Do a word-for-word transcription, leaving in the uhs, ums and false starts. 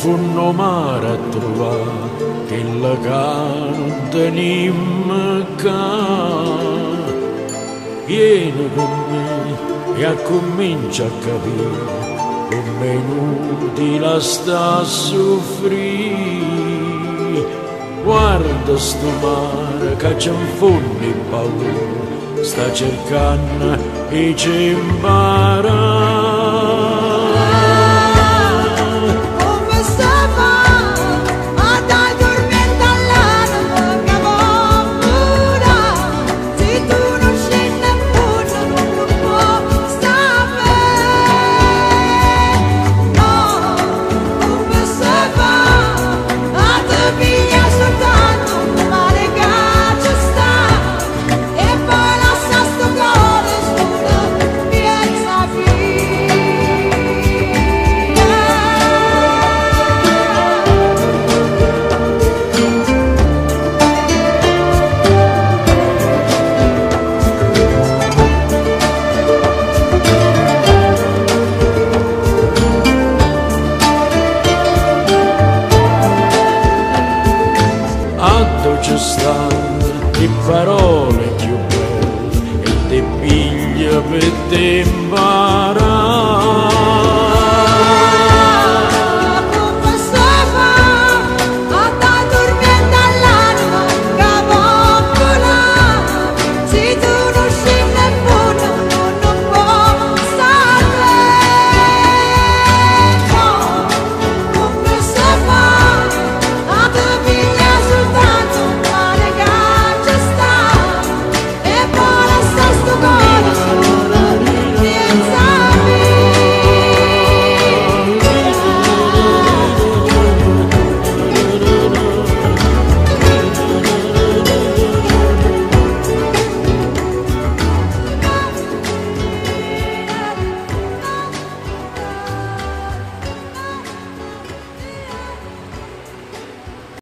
funno mare a trovare quella che non tenim ca. Vieni con me e accomincia a capire come è inutile sta a soffrire. Guarda sto mare che c'è un fondo di paura, sta cercando e ci impara. Ci stanno le parole più belle e te piglia per te impara.